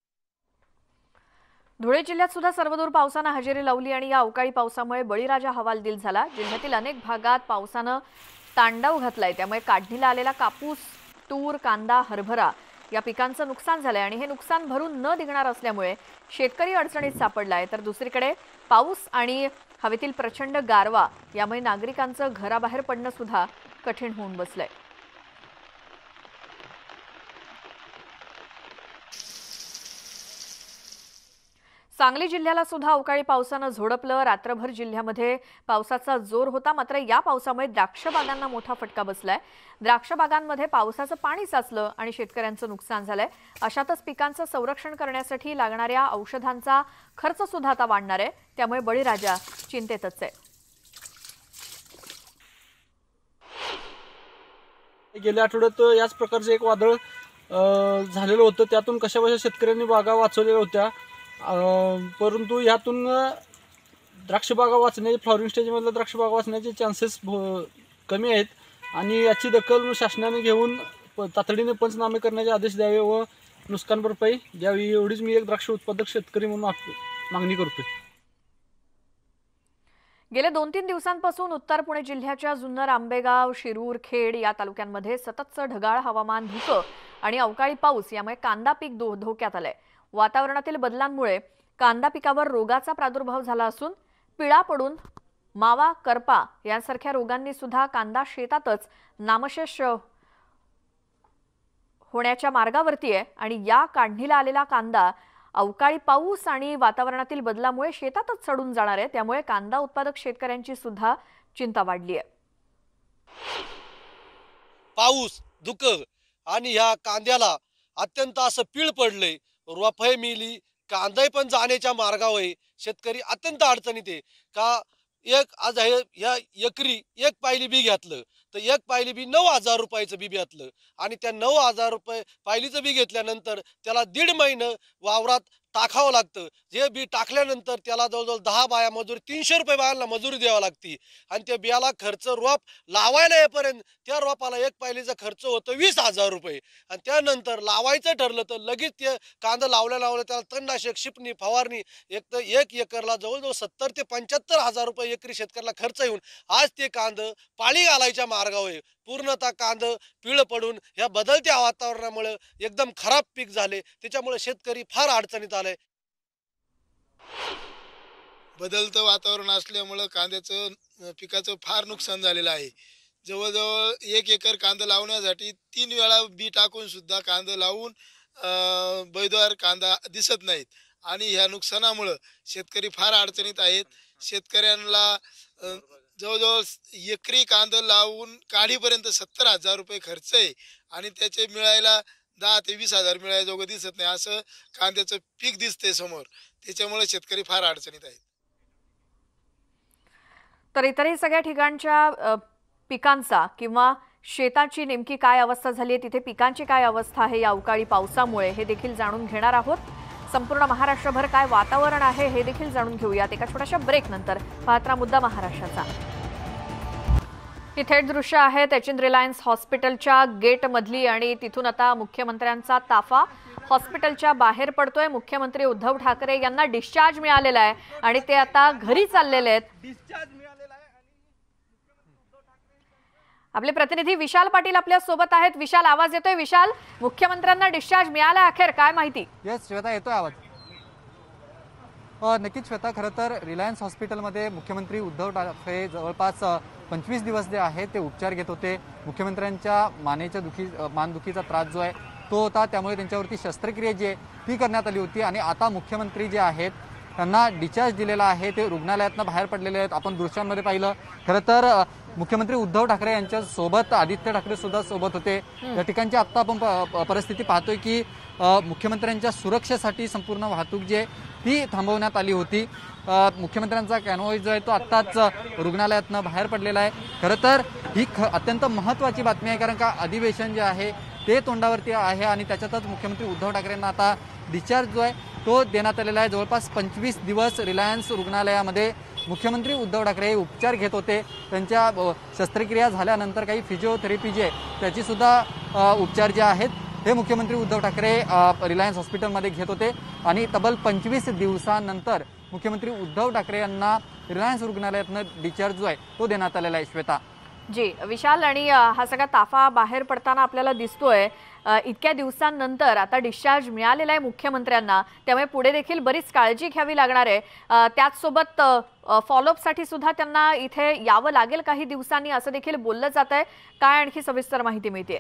धुळे जिल्ह्यात सुद्धा सर्वदूर पावसानं हजेरी लावली आणि या अवकाळी पावसामुळे बळीराजा हवालदिल झाला। जिल्ह्यातील अनेक भागात पावसानं तांडव घातलाय, त्यामुळे काढणीला आलेला कापूस, तूर, कांदा, हरभरा या पिकांचं नुकसान झालंय आणि हे नुकसान भरून न निघणार असल्यामुळे शेतकरी अडचणीत सापडलाय। तर दुसरीकडे पाऊस आणि हवेतील प्रचंड गारवा यामुळे नागरिकांचं घराबाहेर पडणं सुद्धा कठीण होऊन बसलंय। सांगली जिल्ह्याला सुद्धा अवकाळी पावसानं झोडपलं। रात्रभर जिल्ह्यामध्ये पावसाचा जोर होता, मात्र या पावसामुळे द्राक्ष बागांना मोठा फटका बसलाय। द्राक्ष बागांमध्ये पावसाचं पाणी साचलं आणि शेतकऱ्यांचं नुकसान झालंय। अशातच पिकांचं संरक्षण करण्यासाठी लागणाऱ्या औषधांचा खर्च सुद्धा आता वाढणार आहे, त्यामुळे बळीराजा चिंतेतच आहे। गेल्या आठवड्यात याच प्रकारचं एक वादळ झालेलं होतं, त्यातून कशा बशा शेतकऱ्यांनी बागा वाचवलेल्या होत्या, परंतु यातून द्राक्षबागा वाचण्याचे फ्लॉवरिंग स्टेजमधल्या द्राक्षबागा वाचण्याचे चान्सेस कमी आहेत आणि याची दखल शासनाने घेऊन तातडीने पंचनामे करण्याचे आदेश द्यावे व नुकसान भरपाई द्यावी, एवढीच मी एक द्राक्ष उत्पादक शेतकरी म्हणून मागणी करतोय. गेल्या दोन तीन दिवसांपासून उत्तर पुणे जिल्ह्याच्या जुन्नर, आंबेगाव, शिरूर, खेड या तालुक्यांमध्ये सततचं ढगाळ हवामान, धुकं आणि अवकाळी पाऊस यामुळे कांदा पीक धो धोक्यात आलंय. वातावरणातील बदलांमुळे कांदा पिकावर रोगाचा प्रादुर्भाव झाला असून पिळा पडून मावा, करपा यांसारख्या रोगांनी सुद्धा कांदा शेतातच नामशेष होण्याच्या मार्गावरती आहे आणि या काढणीला आलेला कांदा अवकाळी पाऊस आणि वातावरणातील बदलामुळे शेतातच सडून जाणार आहे. त्यामुळे कांदा उत्पादक शेतकऱ्यांची सुद्धा चिंता वाढली आहे. पाऊस, धुकं आणि ह्या कांद्याला अत्यंत असं पीळ पडलंय, रोपे मिली, कांदा पण जाण्याच्या मार्गावर आहे. शेतकरी अत्यंत अडचणीत आहे का एक आज आहे या एकरी एक पायली बी घेतलं तर एक पायली बी नऊ हजार रुपयाचं बी घेतलं आणि त्या नऊ हजार रुपये पायलीचं बी घेतल्यानंतर त्याला दीड महिनं वावरात टाकावं लागतं. जे बी टाकल्यानंतर त्याला जवळजवळ दहा बाया मजुरी, तीनशे रुपये बायांना मजुरी द्यावं लागते आणि त्या बियाला खर्च रोप लावायला येईपर्यंत त्या रोपाला एक पायलीचा खर्च होतो वीस हजार रुपये आणि त्यानंतर लावायचं ठरलं तर लगेच ते कांदा लावल्या लावल्या त्याला तणनाशक, शिपणी, फवारणी एक तर एक एकरला जवळजवळ सत्तर ते पंच्याहत्तर हजार रुपये एकरी शेतकऱ्याला खर्च येऊन आज ते कांदा पाळी घालायच्या मार्गावर आहे. पूर्णतः कांद पिळ पडून या बदलत्या वातावरणामुळे एकदम खराब पीक झाले, त्याच्यामुळे शेतकरी फार अडचणीत आले. बदलतं वातावरण असल्यामुळे कांद्याचं पिकाचं फार नुकसान झालेलं आहे. जवळजवळ एक एकर कांदा लावण्यासाठी तीन वेळा बी टाकून सुद्धा कांदा लावून बैदवार कांदा दिसत नाहीत आणि ह्या नुकसानामुळे शेतकरी फार अडचणीत आहेत. शेतकऱ्यांना जवळजवळ एकरी कांदा लावून काढीपर्यंत सत्तर हजार रुपये खर्च आहे आणि त्याचे मिळायला दहा ते वीस हजार मिळायजोगं दिसत नाही, असं कांद्याचं पीक दिसतंय समोर. त्याच्यामुळे शेतकरी फार अडचणीत आहेत. तर इतरही सगळ्या ठिकाणच्या पिकांचा किंवा शेताची नेमकी काय अवस्था झाली आहे, तिथे पिकांची काय अवस्था आहे या अवकाळी पावसामुळे, हे देखील जाणून घेणार आहोत. संपूर्ण महाराष्ट्रभर काय वातावरण आहे हे देखील जाणून घेऊयात एका छोट्याशा ब्रेक नंतर. पाहत्रा मुद्दा महाराष्ट्राचा. ही थेट दृश्य आहे एचएन रिलायन्स हॉस्पिटलच्या गेट मधली आणि तिथून आता मुख्यमंत्र्यांचा ताफा हॉस्पिटलच्या बाहेर पडतोय. मुख्यमंत्री उद्धव ठाकरे यांना डिस्चार्ज मिळालेला आहे आणि ते आता घरी चाललेले आहेत. आपले प्रतिनिधी विशाल पाटील आपल्या सोबत आहेत. विशाल, आवाज येतोय? विशाल, मुख्यमंत्र्यांना डिस्चार्ज मिळाला अखेर, काय माहिती? येस श्वेता, येतोय आवाज. नक्कीच श्वेता, खरं तर रिलायन्स हॉस्पिटलमध्ये मुख्यमंत्री उद्धव ठाकरे जवळपास पंचवीस दिवस जे आहेत ते उपचार घेत होते. मुख्यमंत्र्यांच्या मानेच्या दुखी मानदुखीचा त्रास जो आहे तो होता, त्यामुळे त्यांच्यावरती शस्त्रक्रिया जी आहे ती करण्यात आली होती आणि आता मुख्यमंत्री जे आहेत त्यांना डिस्चार्ज दिलेला आहे. ते रुग्णालयातनं बाहेर पडलेले आहेत. आपण दृश्यांमध्ये पाहिलं, खरं तर मुख्यमंत्री उद्धव ठाकरे यांच्या सोबत आदित्य ठाकरे सुद्धा सोबत होते. या ठिकाणची आता आपण परिस्थिती पाहतोय की मुख्यमंत्र्यांच्या सुरक्षेसाठी संपूर्ण वाहतूक जी आहे ती थांबवण्यात आली होती. मुख्यमंत्र्यांचा कॅनवॉय जो आहे तो आत्ताच रुग्णालयातनं बाहेर पडलेला आहे. खरं तर ही ख अत्यंत महत्त्वाची बातमी आहे, कारण का अधिवेशन जे आहे ते तोंडावरती आहे आणि त्याच्यातच मुख्यमंत्री उद्धव ठाकरेंना आता डिस्चार्ज जो आहे तो देण्यात आलेला आहे. जवळपास पंचवीस दिवस रिलायन्स रुग्णालयामध्ये मुख्यमंत्री उद्धव ठाकरे हे उपचार घेत होते. त्यांच्या शस्त्रक्रिया झाल्यानंतर काही फिजिओथेरपी जी आहे त्याचीसुद्धा उपचार जे आहेत हे मुख्यमंत्री उद्धव ठाकरे रिलायन्स हॉस्पिटलमध्ये घेत होते आणि तब्बल पंचवीस दिवसांनंतर मुख्यमंत्री उद्धव ठाकरे यांना रिलायन्स रुग्णालयातनं डिस्चार्ज जो आहे तो देण्यात आलेला आहे. श्वेता जी, विशाल, आणि हा सगळा ताफा बाहेर पडताना आपल्याला दिसतोय. इतक्या दिवसांनंतर आता डिस्चार्ज मिळालेला आहे मुख्यमंत्र्यांना, त्यामुळे पुढे देखील बरीच काळजी घ्यावी लागणार आहे. त्याचसोबत फॉलोअपसाठी सुद्धा त्यांना इथे यावं लागेल काही दिवसांनी, असं देखील बोललं जात आहे. काय आणखी सविस्तर माहिती मिळते?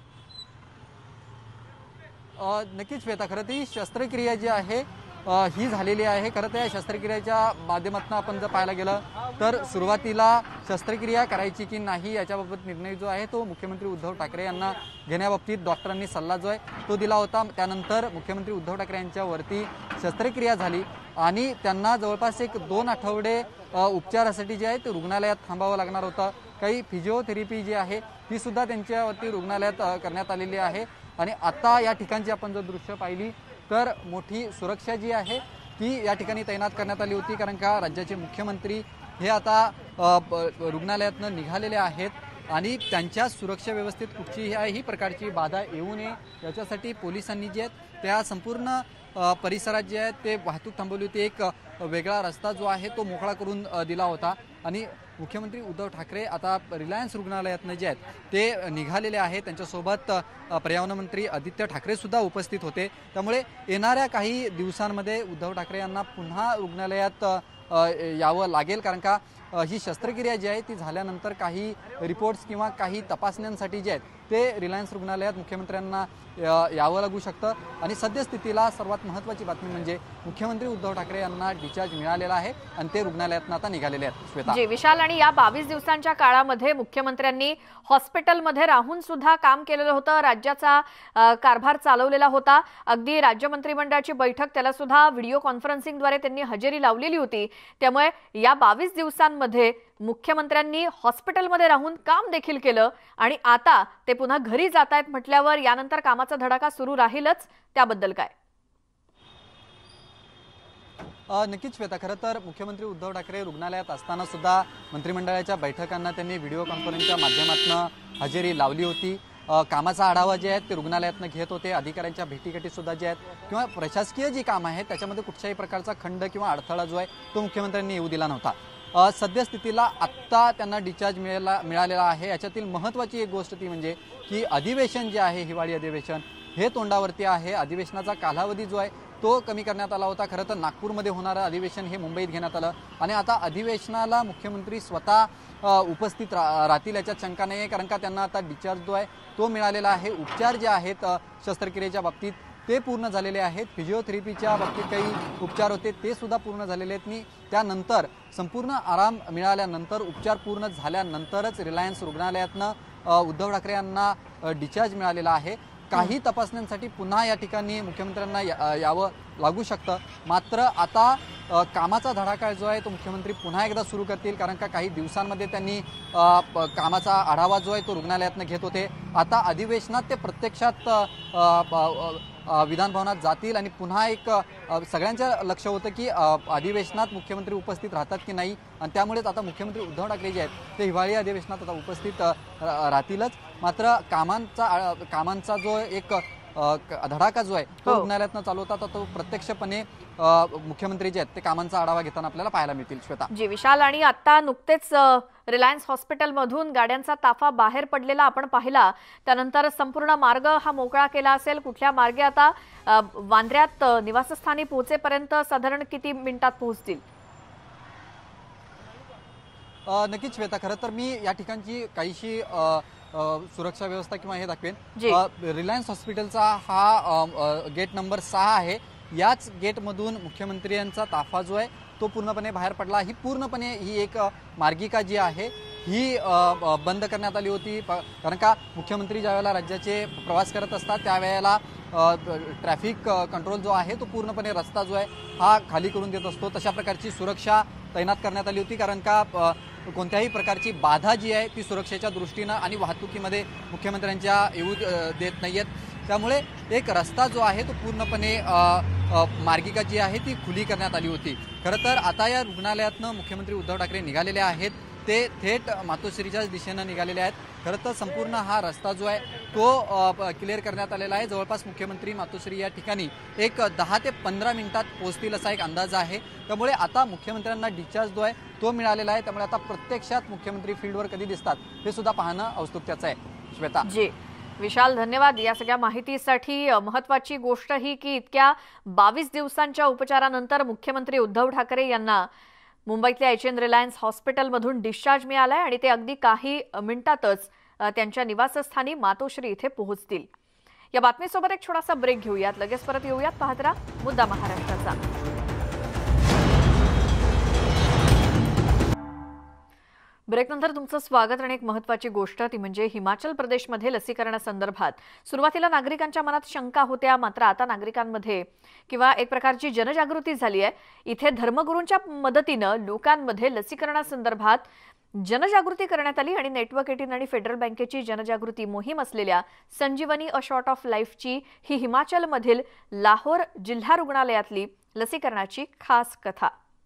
नक्कीच श्वेता, खरं ती शस्त्रक्रिया जी आहे ही झालेली आहे. खरं तर या शस्त्रक्रियेच्या माध्यमातून आपण जर पाहायला गेलं तर सुरुवातीला शस्त्रक्रिया करायची की नाही याच्याबाबत निर्णय जो आहे तो मुख्यमंत्री उद्धव ठाकरे यांना घेण्याबाबतीत डॉक्टरांनी सल्ला जो आहे तो दिला होता. त्यानंतर मुख्यमंत्री उद्धव ठाकरे यांच्यावरती शस्त्रक्रिया झाली आणि त्यांना जवळपास एक दोन आठवडे उपचारासाठी जे आहे ते रुग्णालयात थांबावं लागणार होतं. काही फिजिओथेरपी जी आहे ती सुद्धा त्यांच्यावरती रुग्णालयात अ, करण्यात आलेली आहे। आणि आता या ठिकाणची आपण जर दृश्य पाहिली तर मोठी सुरक्षा जी आहे ती या ठिकाणी तैनात करण्यात आली होती, कारण का राज्याचे मुख्यमंत्री हे आता अ, रुग्णालयातनं निघालेले आहेत आणि त्यांच्या सुरक्षा व्यवस्थेत कुठच्याही प्रकारची बाधा येऊ नये याच्यासाठी पोलिसांनी जे आहेत त्या संपूर्ण परिसरात जे आहेत ते वाहतूक थांबवली होती। एक वेगळा रस्ता जो आहे तो मोकळा करून दिला होता आणि मुख्यमंत्री उद्धव ठाकरे आता रिलायन्स रुग्णालयातनं जे आहेत ते निघालेले आहेत। त्यांच्यासोबत पर्यावरण मंत्री आदित्य ठाकरे सुद्धा उपस्थित होते। त्यामुळे येणाऱ्या काही दिवसांमध्ये उद्धव ठाकरे यांना पुन्हा रुग्णालयात यावं लागेल, कारण का ही शस्त्रक्रिया जी आहे ती झाल्यानंतर काही रिपोर्ट्स किंवा काही तपासण्यांसाठी जे आहेत ते रिलायन्स रुग्णालयात मुख्यमंत्र्यांना यावं लागू शकतं। आणि सद्यस्थितीला सर्वात महत्त्वाची बातमी म्हणजे मुख्यमंत्री उद्धव ठाकरे यांना डिस्चार्ज मिळालेला आहे आणि ते रुग्णालयातून आता निघालेले आहेत। श्वेता जी विशाल, आणि या बावीस दिवसांच्या काळामध्ये मुख्यमंत्र्यांनी हॉस्पिटलमध्ये राहून सुद्धा काम केलेलं होतं, राज्याचा कारभार चालवलेला होता। अगदी राज्य मंत्रिमंडळाची बैठक त्याला सुद्धा व्हिडिओ कॉन्फरन्सिंगद्वारे त्यांनी हजेरी लावलेली होती। त्यामुळे या बावीस दिवसांमध्ये मुख्यमंत्र्यांनी हॉस्पिटलमध्ये राहून काम देखील केलं आणि आता ते पुन्हा घरी जात आहेत म्हटल्यावर यानंतर कामाचा धडाका सुरू राहीलच, त्याबद्दल काय? नक्कीच श्वेता, खरं तर मुख्यमंत्री उद्धव ठाकरे रुग्णालयात असताना सुद्धा मंत्रिमंडळाच्या बैठकांना त्यांनी व्हिडिओ कॉन्फरन्सच्या माध्यमातून हजेरी लावली होती। कामाचा आढावा जे आहे ते रुग्णालयातनं घेत होते। अधिकाऱ्यांच्या भेटीगाठी सुद्धा जे आहेत किंवा प्रशासकीय जी काम आहेत त्याच्यामध्ये कुठल्याही प्रकारचा खंड किंवा अडथळा जो आहे तो मुख्यमंत्र्यांनी येऊ दिला नव्हता। सद्यस्थितीला आत्ता त्यांना डिस्चार्ज मिळाला मिळालेला आहे। याच्यातील महत्त्वाची एक गोष्ट ती म्हणजे की अधिवेशन जे आहे हिवाळी अधिवेशन हे तोंडावरती आहे। अधिवेशनाचा कालावधी जो आहे तो कमी करण्यात आला होता। खरं तर नागपूरमध्ये होणारं अधिवेशन हे मुंबईत घेण्यात आलं आणि आता अधिवेशनाला मुख्यमंत्री स्वतः उपस्थित रा राहतील याच्यात शंका नाही आहे, कारण का त्यांना आता डिस्चार्ज जो आहे तो मिळालेला आहे। उपचार जे आहेत शस्त्रक्रियेच्या बाबतीत ते पूर्ण झालेले आहेत। फिजिओथेरपीच्या बाबतीत काही उपचार होते ते सुद्धा पूर्ण झालेले आहेत आणि त्यानंतर संपूर्ण आराम मिळाल्यानंतर उपचार पूर्ण झाल्यानंतरच रिलायन्स रुग्णालयातनं उद्धव ठाकरे यांना डिस्चार्ज मिळालेला आहे। काही तपासण्यांसाठी पुन्हा या ठिकाणी मुख्यमंत्र्यांना या यावं लागू शकतं, मात्र आता कामाचा धडाका जो आहे तो मुख्यमंत्री पुन्हा एकदा सुरू करतील, कारण का काही दिवसांमध्ये त्यांनी कामाचा आढावा जो आहे तो रुग्णालयातनं घेत होते। आता अधिवेशनात ते प्रत्यक्षात विधान भवनात जातील आणि पुन्हा एक सगळ्यांचं लक्ष होतं की अधिवेशनात मुख्यमंत्री उपस्थित राहतात की नाही आणि त्यामुळेच आता मुख्यमंत्री उद्धव ठाकरे जे आहेत ते हिवाळी अधिवेशनात आता उपस्थित राहतीलच। मात्र कामांचा कामांचा जो एक धडाका जो आहे तो रुग्णालयातनं चालू होता तो प्रत्यक्षपणे मुख्यमंत्री जे आहेत ते कामांचा आढावा घेताना आपल्याला पाहायला मिळतील। श्वेता जी विशाल, आणि आता नुकतेच रिलायन्स हॉस्पिटलमधून गाड्यांचा ताफा बाहेर पडलेला आपण पाहिला, त्यानंतर संपूर्ण मार्ग हा मोकळा केला असेल। कुठल्या मार्गे आता वांद्र्यात निवासस्थानी पोहोचेपर्यंत साधारण किती मिनिटात पोहोचतील? नक्कीच श्वेता, खरं तर मी या ठिकाणची काहीशी सुरक्षा व्यवस्था किंवा हे दाखवेन। रिलायन्स हॉस्पिटलचा हा गेट नंबर सहा आहे। याच गेटमधून मुख्यमंत्र्यांचा ताफा जो आहे तो पूर्णपणे बाहेर पडला। ही पूर्णपणे ही एक मार्गिका जी आहे ही बंद करण्यात आली होती, कारण का मुख्यमंत्री ज्यावेळेला राज्याचे प्रवास करत असतात त्यावेळेला ट्रॅफिक कंट्रोल जो आहे तो पूर्णपणे रस्ता जो आहे हा खाली करून देत असतो। तशा प्रकारची सुरक्षा तैनात करण्यात आली होती, कारण का कोणत्याही प्रकारची बाधा जी आहे ती सुरक्षेच्या दृष्टीनं आणि वाहतुकीमध्ये मुख्यमंत्र्यांच्या येऊ देत नाही आहेत। त्यामुळे एक रस्ता जो आहे तो पूर्णपणे मार्गिका जी आहे ती खुली करण्यात आली होती। खरं तर आता या रुग्णालयातनं मुख्यमंत्री उद्धव ठाकरे निघालेले आहेत, ते थेट मातोश्रीच्या दिशेनं निघालेले आहेत। खरं तर संपूर्ण हा रस्ता जो आहे तो क्लिअर करण्यात आलेला आहे। जवळपास मुख्यमंत्री मातोश्री या ठिकाणी एक दहा ते पंधरा मिनिटात पोहोचतील असा एक अंदाज आहे। त्यामुळे आता मुख्यमंत्र्यांना डिस्चार्ज जो आहे तो मिळालेला आहे, त्यामुळे आता प्रत्यक्षात मुख्यमंत्री फील्डवर कधी दिसतात हे सुद्धा पाहणं औत्सुक्याचं आहे। श्वेता जी विशाल, धन्यवाद या सगळ्या माहितीसाठी। महत्त्वाची गोष्ट ही की इतक्या बावीस दिवसांच्या उपचारानंतर मुख्यमंत्री उद्धव ठाकरे यांना मुंबईतल्या एच एन रिलायन्स हॉस्पिटलमधून डिस्चार्ज मिळालाय आणि ते अगदी काही मिनिटातच त्यांच्या निवासस्थानी मातोश्री इथे पोहोचतील। या बातमीसोबत एक छोटासा ब्रेक घेऊयात, लगेच परत येऊयात। पाहत राहा मुद्दा महाराष्ट्राचा। ब्रेकनंतर तुमचं स्वागत। आणि एक महत्त्वाची गोष्ट ती म्हणजे हिमाचल प्रदेशमध्ये लसीकरणासंदर्भात सुरुवातीला नागरिकांच्या मनात शंका होत्या, मात्र आता नागरिकांमध्ये किंवा एक प्रकारची जनजागृती झाली आहे। इथे धर्मगुरूंच्या मदतीनं लोकांमध्ये लसीकरणासंदर्भात जनजागृती करण्यात आली आणि नेटवर्क एटीन आणि फेडरल बँकेची जनजागृती मोहीम असलेल्या संजीवनी अ शॉर्ट ऑफ लाईफची ही हिमाचलमधील लाहोर जिल्हा रुग्णालयातली लसीकरणाची खास कथा.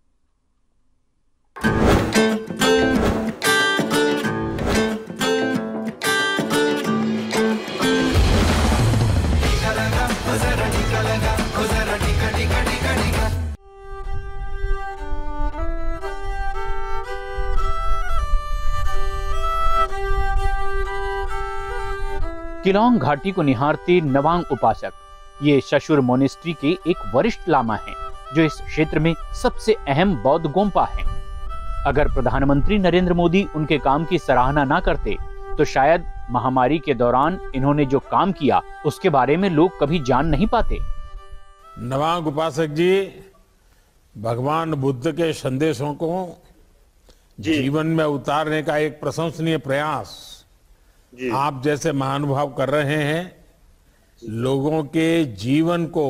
किलोंग घाटी को निहारते नवांग उपासक ये शशुर मोनेस्ट्री के एक वरिष्ठ लामा हैं, जो इस क्षेत्र में सबसे अहम बौद्ध गोम्पा हैं. अगर प्रधानमंत्री नरेंद्र मोदी उनके काम की सराहना ना करते तो शायद महामारी के दौरान इन्होंने जो काम किया उसके बारे में लोग कभी जान नहीं पाते. नवांग उपासक जी भगवान बुद्ध के संदेशों को जीवन में उतारने का एक प्रशंसनीय प्रयास आप जैसे महानुभाव कर रहे हैं. लोगों के जीवन को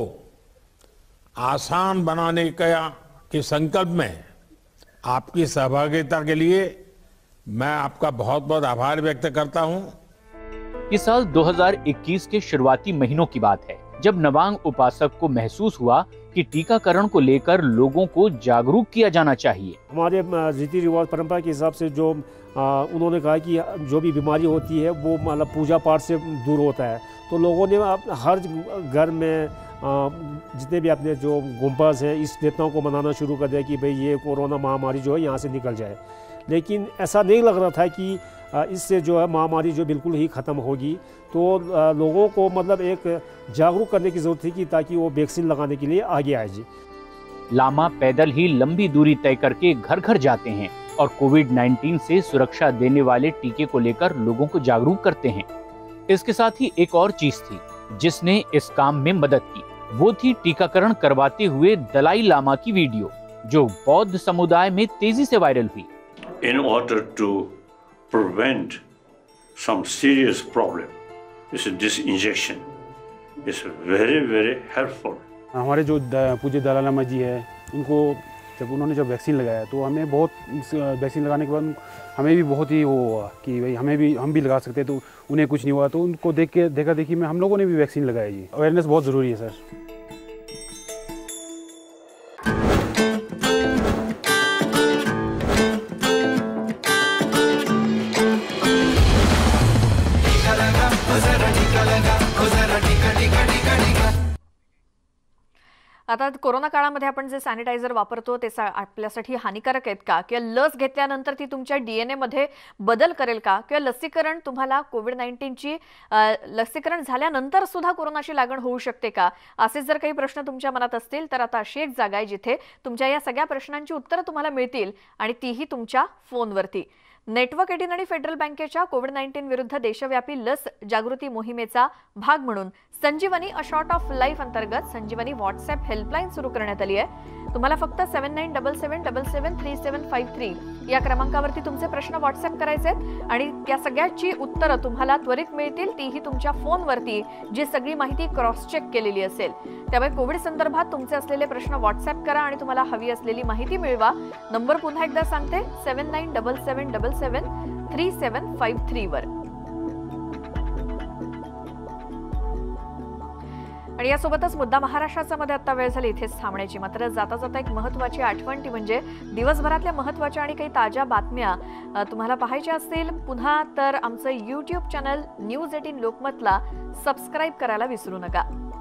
आसान बनाने का के संकल्प में आपकी सहभागिता के लिए मैं आपका बहुत बहुत आभार व्यक्त करता हूं. ये साल दो हज़ार इक्कीस के शुरुआती महीनों की बात है, जब नवांग उपासक को महसूस हुआ कि टीकाकरण को लेकर लोगों को जागरूक किया जाना चाहिए. हमारे रीति रिवाज परंपरा के हिसाब से जो आ, उन्होंने कहा कि जो भी बीमारी होती है वो मतलब पूजा पाठ से दूर होता है, तो लोगों ने हर घर में आ, जितने भी अपने जो गुम्बाज हैं इस देवताओं को मनाना शुरू कर दिया कि भाई ये कोरोना महामारी जो है यहाँ से निकल जाए. लेकिन ऐसा नहीं लग रहा था कि इससे जो है महामारी जो बिल्कुल ही ख़त्म होगी. तो लोगों को मतलब एक जागरूक करने की ज़रूरत थी कि ताकि वो वैक्सीन लगाने के लिए आगे आए जी. लामा पैदल ही लंबी दूरी तय करके घर घर जाते हैं और कोविड नाइन्टीन से सुरक्षा देने वाले टीके को लेकर लोगों को जागरूक करते हैं. इसके साथ ही एक और चीज थी जिसने इस काम में मदद की, वो थी टीकाकरण करवाते हुए दलाई लामा की वीडियो, जो बौद्ध समुदाय में तेजी से वायरल हुई. In order to prevent some serious problem, this injection is very very helpful. हमारे जो पूज्य दलाई लामा जी है, उनको जब उन्होंने जब वैक्सीन लगाया तो हमें बहुत वैक्सीन लगाने के बाद हमें भी बहुत ही वो हुआ कि भाई हमें भी हम भी लगा सकते हैं, तो उन्हें कुछ नहीं हुआ. तो उनको देख के देखा देखी में हम लोगों ने भी वैक्सीन लगाया जी. अवेयरनेस बहुत ज़रूरी है सर. आता कोरोना काळामध्ये आपण जे सॅनिटायझर वापरतो ते आपल्यासाठी हानिकारक आहेत का, किंवा लस घेतल्यानंतर ती तुमच्या डीएनए मध्ये बदल करेल का, किंवा लसीकरण तुम्हाला कोविड नाईन्टीनची लसीकरण झाल्यानंतर सुद्धा कोरोनाची लागण होऊ शकते का, असे जर काही प्रश्न तुमच्या मनात असतील तर आता अशी एक जागा आहे जिथे तुमच्या या सगळ्या प्रश्नांची उत्तरं तुम्हाला मिळतील, आणि तीही तुमच्या फोनवरती. नेटवर्क एटीन आणि फेडरल बँकेच्या कोविड नाईन्टीन विरुद्ध देशव्यापी लस जागृती मोहिमेचा भाग म्हणून Sanjeevani a shot of life अंतर्गत संजीवनी व्हॉट्सअप हेल्पलाईन सुरू करण्यात आली आहे. तुम्हाला फक्त seven nine double seven double seven three seven five three या क्रमांकावरती तुमचे प्रश्न व्हॉट्सअप करायचे आहेत आणि त्या सगळ्याची उत्तरं तुम्हाला त्वरित मिळतील, तीही तुमच्या फोनवरती, जी सगळी माहिती क्रॉस चेक केलेली असेल. त्यामुळे कोविड संदर्भात तुमचे असलेले प्रश्न व्हॉट्सअप करा आणि तुम्हाला हवी असलेली माहिती मिळवा. नंबर पुन्हा एकदा सांगते, seven nine double seven double seven three seven five three वर. आणि यासोबतच मुद्दा महाराष्ट्राचा मध्ये आता वेळ झाली इथेच थांबण्याची. मात्र जाता जाता एक महत्त्वाची आठवण, ती म्हणजे दिवसभरातल्या महत्त्वाच्या आणि काही ताज्या बातम्या तुम्हाला पाहायच्या असतील पुन्हा तर आमचं यूट्यूब चॅनल न्यूज एटीन लोकमतला सबस्क्राईब करायला विसरू नका.